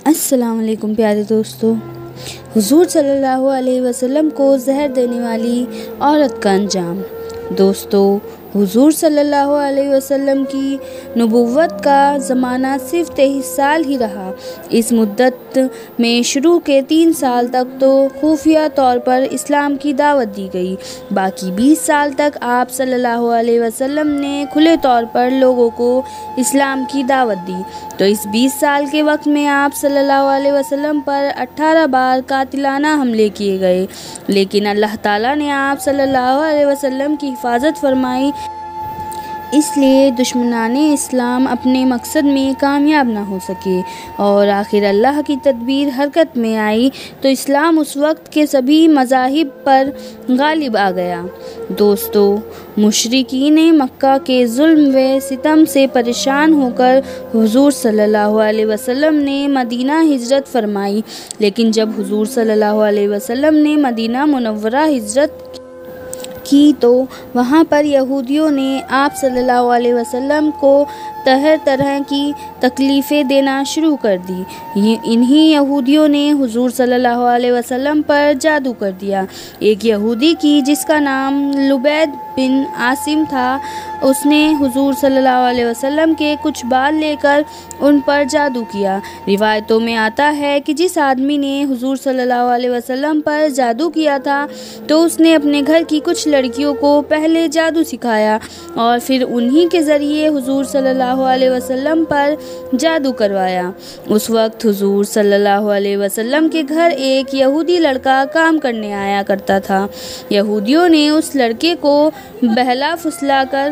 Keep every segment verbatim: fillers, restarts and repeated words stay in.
السلام علیکم پیارے دوستو، حضور صلی اللہ علیہ وسلم کو زہر دینے والی عورت کا انجام۔ دوستو، حضور صلی اللہ علیہ وسلم کی نبوت کا زمانہ صرف تیئیس سال ہی رہا۔ اس مدت میں شروع کے تین سال تک تو خفیہ طور پر اسلام کی دعوت دی گئی، باقی بیس سال تک آپ صلی اللہ علیہ وسلم نے کھلے طور پر لوگوں کو اسلام کی دعوت دی۔ تو اس بیس سال کے وقت میں آپ صلی اللہ علیہ وسلم پر اٹھارہ بار قاتلانہ حملے کیے گئے، لیکن اللہ تعالیٰ نے آپ صلی اللہ علیہ وسلم کی حفاظت فرمائی، اس لیے دشمنان اسلام اپنے مقصد میں کامیاب نہ ہو سکے، اور آخر اللہ کی تدبیر حرکت میں آئی تو اسلام اس وقت کے سبھی مذاہب پر غالب آ گیا۔ دوستو، مشرکین مکہ کے ظلم و ستم سے پریشان ہو کر حضور صلی اللہ علیہ وسلم نے مدینہ ہجرت فرمائی، لیکن جب حضور صلی اللہ علیہ وسلم نے مدینہ منورہ ہجرت کی تو وہاں پر یہودیوں نے آپ صلی اللہ علیہ وسلم کو طرح طرح کی تکلیفیں دینا شروع کر دی۔ انہی یہودیوں نے حضور صلی اللہ علیہ وسلم پر جادو کر دیا۔ ایک یہودی کی جس کا نام لبید بن عاصم تھا، اس نے حضور صلی اللہ علیہ وسلم کے کچھ بال لے کر ان پر جادو کیا۔ روایتوں میں آتا ہے کہ جس آدمی نے حضور صلی اللہ علیہ وسلم پر جادو کیا تھا تو اس نے اپنے گھر کی کچھ لڑکیوں کو پہلے جادو سکھایا اور پھر انہی کے ذریعے حضور صلی اللہ علیہ وسلم پر جادو کروایا۔ اس وقت حضور صلی اللہ علیہ وسلم کے گھر ایک یہودی لڑکا کام کرنے آیا کرتا تھا۔ یہودیوں نے اس لڑکے کو بہلا پھسلا کر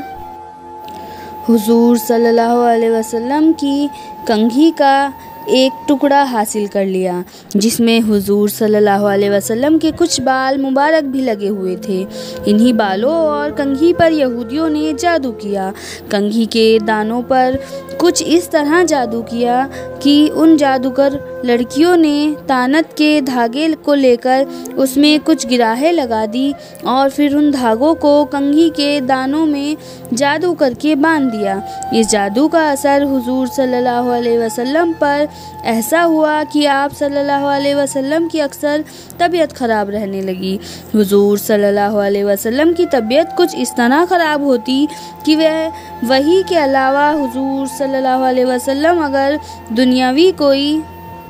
حضور صلی اللہ علیہ وسلم کی کنگھی کا ایک ٹکڑا حاصل کر لیا، جس میں حضور صلی اللہ علیہ وسلم کے کچھ بال مبارک بھی لگے ہوئے تھے۔ انہی بالوں اور کنگھی پر یہودیوں نے جادو کیا۔ کنگھی کے دانوں پر کچھ اس طرح جادو کیا کہ ان جادوگر لڑکیوں نے تانت کے دھاگے کو لے کر اس میں کچھ گراہیں لگا دی اور پھر ان دھاگوں کو کنگھی کے دانوں میں جادو کر کے باندھ دیا۔ اس جادو کا اثر حضور صلی اللہ علیہ وسلم پر ایسا ہوا کہ آپ صلی اللہ علیہ وسلم کی اکثر طبیعت خراب رہنے لگی۔ حضور صلی اللہ علیہ وسلم کی طبیعت کچھ اس طرح خراب ہوتی کہ وہ وحی کے علاوہ حضور صلی اللہ علیہ وسلم اگر دنیاوی کوئی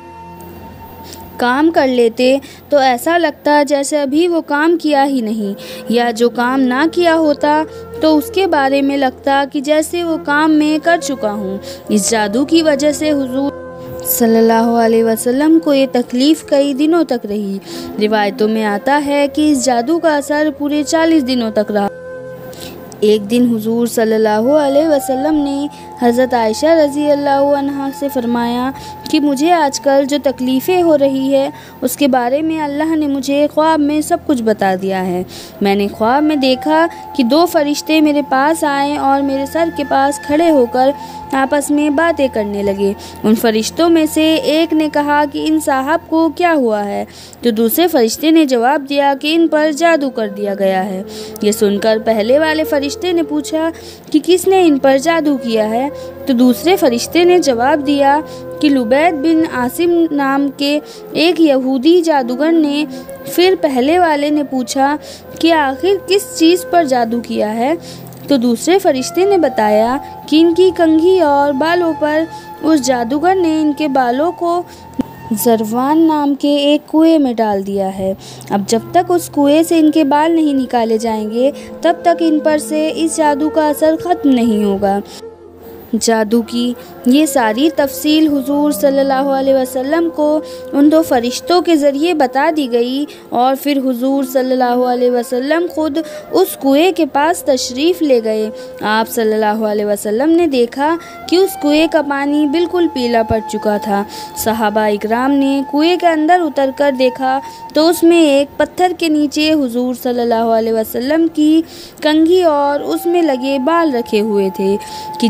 کام کر لیتے تو ایسا لگتا جیسے ابھی وہ کام کیا ہی نہیں، یا جو کام نہ کیا ہوتا تو اس کے بارے میں لگتا کہ جیسے وہ کام میں کر چکا ہوں۔ اس جادو کی وجہ سے حضور صلی اللہ علیہ وسلم کو یہ تکلیف کئی دنوں تک رہی۔ روایتوں میں آتا ہے کہ اس جادو کا اثر پورے چالیس دنوں تک رہا۔ ایک دن حضور صلی اللہ علیہ وسلم نے حضرت عائشہ رضی اللہ عنہا سے فرمایا کہ مجھے آج کل جو تکلیفیں ہو رہی ہے اس کے بارے میں اللہ نے مجھے خواب میں سب کچھ بتا دیا ہے۔ میں نے خواب میں دیکھا کہ دو فرشتے میرے پاس آئے اور میرے سر کے پاس کھڑے ہو کر آپس میں باتیں کرنے لگے۔ ان فرشتوں میں سے ایک نے کہا کہ ان صاحب کو کیا ہوا ہے، تو دوسرے فرشتے نے جواب دیا کہ ان پر جادو کر دیا گیا ہے۔ یہ سن کر پہلے والے فرشتے نے پوچھا کہ کس نے ان پر جادو کیا ہے، تو دوسرے فرشتے نے جواب دیا کہ لبید بن عاصم نام کے ایک یہودی جادوگر نے۔ پھر پہلے والے نے پوچھا کہ آخر کس چیز پر جادو کیا ہے، تو دوسرے فرشتے نے بتایا کہ ان کی کنگھی اور بالوں پر اس جادوگر نے ان کے بالوں کو زروان نام کے ایک کنویں میں ڈال دیا ہے۔ اب جب تک اس کنویں سے ان کے بال نہیں نکالے جائیں گے تب تک ان پر سے اس جادو کا اثر ختم نہیں ہوگا۔ جادو کی یہ ساری تفصیل حضور صلی اللہ علیہ وسلم کو ان دو فرشتوں کے ذریعے بتا دی گئی، اور پھر حضور صلی اللہ علیہ وسلم خود اس کنویں کے پاس تشریف لے گئے۔ آپ صلی اللہ علیہ وسلم نے دیکھا کہ اس کنویں کا پانی بالکل پیلا پڑ چکا تھا۔ صحابہ اکرام نے کنویں کے اندر اتر کر دیکھا تو اس میں ایک پتھر کے نیچے حضور صلی اللہ علیہ وسلم کی کنگھی اور اس میں لگے بال رکھے ہوئے تھے کہ جن کی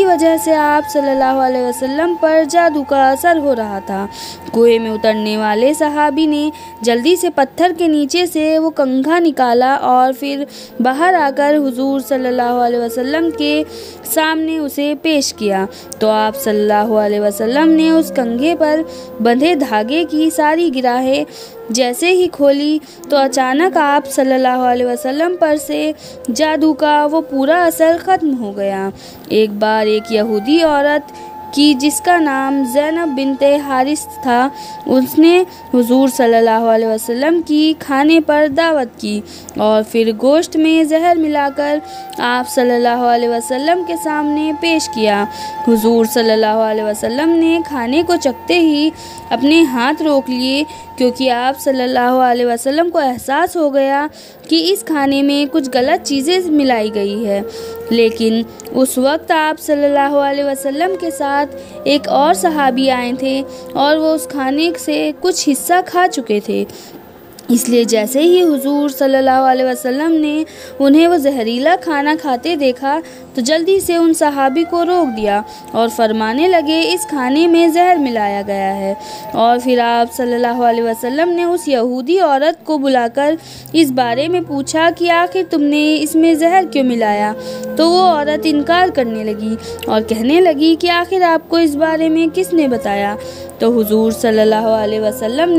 وجہ سے آپ صلی اللہ علیہ وسلم پر جادو کا اثر ہو رہا تھا۔ کنویں میں اترنے والے صحابی نے جلدی سے پتھر کے نیچے سے وہ کنگھا نکالا اور پھر باہر آ کر حضور صلی اللہ علیہ وسلم کے سامنے اسے پیش کیا، تو آپ صلی اللہ علیہ وسلم نے اس کنگھے پر بندھے دھاگے کی ساری گرہیں جیسے ہی کھولی تو اچانک آپ صلی اللہ علیہ وسلم پر سے جادو کا وہ پورا اثر ختم ہو گیا۔ ایک بار ایک یہودی عورت کی جس کا نام زینب بنت حارث تھا، اس نے حضور صلی اللہ علیہ وسلم کی کھانے پر دعوت کی اور پھر گوشت میں زہر ملا کر آپ صلی اللہ علیہ وسلم کے سامنے پیش کیا۔ حضور صلی اللہ علیہ وسلم نے کھانے کو چکھتے ہی اپنے ہاتھ روک لیے، کیونکہ آپ صلی اللہ علیہ وسلم کو احساس ہو گیا کہ اس کھانے میں کچھ غلط چیزیں ملائی گئی ہے۔ لیکن اس وقت آپ صلی اللہ علیہ وسلم کے ساتھ ایک اور صحابی آئے تھے اور وہ اس کھانے سے کچھ حصہ کھا چکے تھے، اس لیے جیسے ہی حضور صلی اللہ علیہ وسلم نے انہیں وہ زہریلا کھانا کھاتے دیکھا تو جلدی سے ان صحابی کو روک دیا اور فرمانے لگے اس کھانے میں زہر ملایا گیا ہے۔ اور پھر آپ صلی اللہ علیہ وسلم نے اس یہودی عورت کو بلا کر اس بارے میں پوچھا کہ آخر تم نے اس میں زہر کیوں ملایا؟ تو وہ عورت انکار کرنے لگی اور کہنے لگی کہ آخر آپ کو اس بارے میں کس نے بتایا؟ تو حضور صلی اللہ علیہ وسلم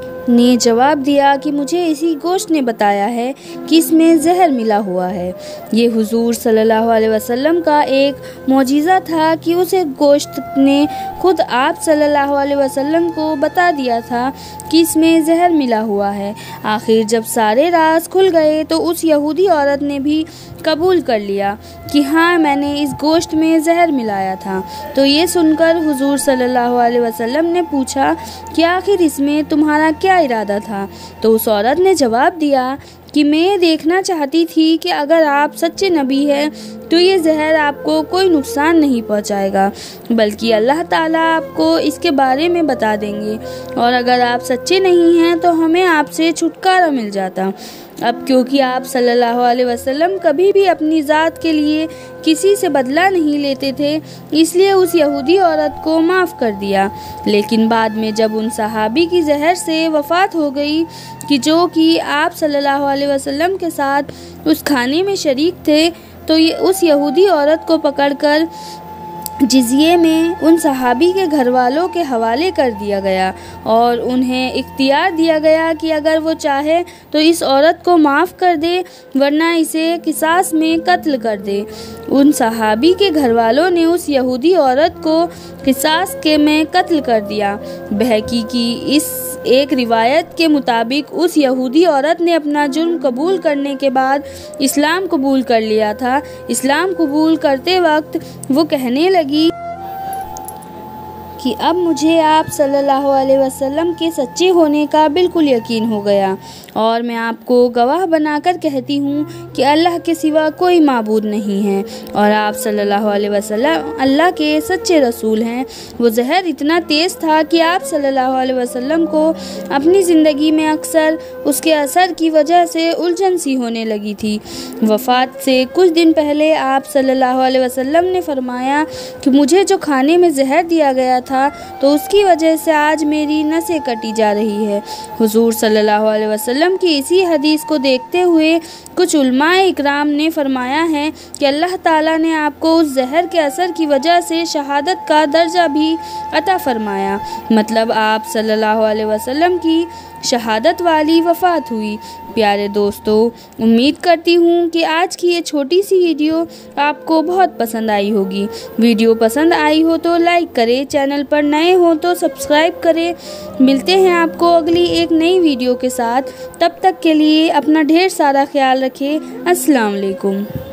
نے جواب دیا کہ مجھے اسی گوشت نے بتایا ہے کہ اس میں زہر ملا ہوا ہے۔ یہ حضور صلی اللہ علیہ وسلم کا ایک معجزہ تھا کہ اسے گوشت نے خود آپ صلی اللہ علیہ وسلم کو بتا دیا تھا کہ اس میں زہر ملا ہوا ہے۔ آخر جب سارے راز کھل گئے تو اس یہودی عورت نے بھی قبول کر لیا کہ ہاں میں نے اس گوشت میں زہر ملایا تھا۔ تو یہ سن کر حضور صلی اللہ علیہ وسلم نے پوچھا کہ آخر اس میں تمہارا کیا ارادہ تھا؟ تو اس عورت نے جواب دیا کہ میں یہ دیکھنا چاہتی تھی کہ اگر آپ سچے نبی ہیں تو یہ زہر آپ کو کوئی نقصان نہیں پہنچائے گا، بلکہ اللہ تعالیٰ آپ کو اس کے بارے میں بتا دیں گے، اور اگر آپ سچے نہیں ہیں تو ہمیں آپ سے چھٹکارا مل جاتا۔ اب کیونکہ آپ صلی اللہ علیہ وسلم کبھی بھی اپنی ذات کے لیے کسی سے بدلہ نہیں لیتے تھے، اس لیے اس یہودی عورت کو معاف کر دیا۔ لیکن بعد میں جب ان صحابی کی زہر سے وفات ہو گئی کہ جو کہ آپ صلی اللہ علیہ وسلم کے ساتھ اس کھانے میں شریک تھے، تو یہ اس یہودی عورت کو پکڑ کر جزیے میں ان صحابی کے گھر والوں کے حوالے کر دیا گیا اور انہیں اختیار دیا گیا کہ اگر وہ چاہے تو اس عورت کو معاف کر دے ورنہ اسے قصاص میں قتل کر دے۔ ان صحابی کے گھر والوں نے اس یہودی عورت کو قصاص کے میں قتل کر دیا۔ بہقی کی اس ایک روایت کے مطابق اس یہودی عورت نے اپنا جرم قبول کرنے کے بعد اسلام قبول کر لیا تھا۔ اسلام قبول کرتے وقت وہ کہنے لگی کہ اب مجھے آپ صلی اللہ علیہ وسلم کے سچے ہونے کا بالکل یقین ہو گیا، اور میں آپ کو گواہ بنا کر کہتی ہوں کہ اللہ کے سوا کوئی معبود نہیں ہے اور آپ صلی اللہ علیہ وسلم اللہ کے سچے رسول ہیں۔ وہ زہر اتنا تیز تھا کہ آپ صلی اللہ علیہ وسلم کو اپنی زندگی میں اکثر اس کے اثر کی وجہ سے الجھن سی ہونے لگی تھی۔ وفات سے کچھ دن پہلے آپ صلی اللہ علیہ وسلم نے فرمایا کہ مجھے جو کھانے میں زہر دیا گیا تھا تو اس کی وجہ سے آج میری نسیں کٹی جا رہی ہے۔ حضور صلی اللہ علیہ وسلم کی اسی حدیث کو دیکھتے ہوئے کچھ علماء اکرام نے فرمایا ہے کہ اللہ تعالیٰ نے آپ کو اس زہر کے اثر کی وجہ سے شہادت کا درجہ بھی عطا فرمایا، مطلب آپ صلی اللہ علیہ وسلم کی شہادت والی وفات ہوئی۔ پیارے دوستو، امید کرتی ہوں کہ آج کی یہ چھوٹی سی ویڈیو آپ کو بہت پسند آئی ہوگی۔ ویڈیو پسند آئی ہو تو لائک کریں، چینل پر نئے ہوں تو سبسکرائب کریں۔ ملتے ہیں آپ کو اگلی ایک نئی ویڈیو کے ساتھ، تب تک کے لیے اپنا ڈھیر سارا خیال رکھیں۔ السلام علیکم۔